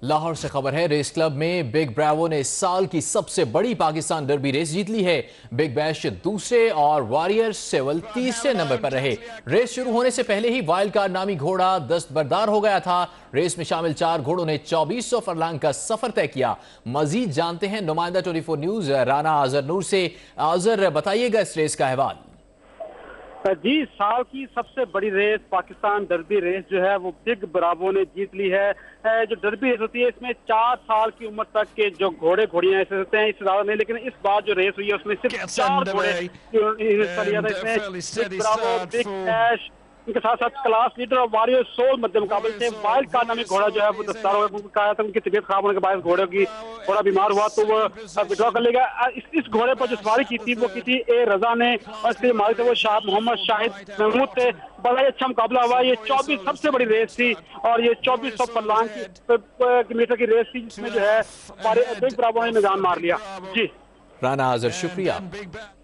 लाहौर से खबर है, रेस क्लब में बिग ब्रावो ने साल की सबसे बड़ी पाकिस्तान डर्बी रेस जीत ली है। बिग बैश दूसरे और वॉरियर सेवल तीसरे नंबर पर रहे। रेस शुरू होने से पहले ही वाइल्ड कार्ड नामी घोड़ा दस्तबरदार हो गया था। रेस में शामिल 4 घोड़ों ने 2400 फरलांग का सफर तय किया। मजीद जानते हैं नुमाइंदा 24 न्यूज राना आजर नूर से। आजर, बताइएगा इस रेस का अहवाल। जी, साल की सबसे बड़ी रेस पाकिस्तान डर्बी रेस जो है वो बिग ब्रावो ने जीत ली है। जो डर्बी रेस होती है इसमें 4 साल की उम्र तक के जो घोड़े घोड़ियां ऐसे होते हैं, इससे ज्यादा नहीं, लेकिन इस बार जो रेस हुई है उसमें सिर्फ 4 घोड़े हिस्सा लिया था। इसमें बिग ब्रावो, बिग कैश, इनके साथ साथ क्लास लीडर और वारियर सोल मध्य मुकाबले से वाइल्ड कार्ड नामी घोड़ा जो है वो दस्तार हो गया। कहा था उनकी तबीयत खराब होने के बाद घोड़ा बीमार हुआ तो वो विड्रॉ कर लेगा। इस घोड़े पर जो सवारी की थी वो की थी ए रजा ने, और इसके मालिक थे वो शाह मोहम्मद शाहिद महमूद थे। बड़ा ही अच्छा मुकाबला हुआ। ये 24 सबसे बड़ी रेस थी और ये 2400 फरलांग की मीटर की रेस थी, जिसमें जो है बिग ब्रावो ने निजाम मार लिया। जी राना आजर, शुक्रिया।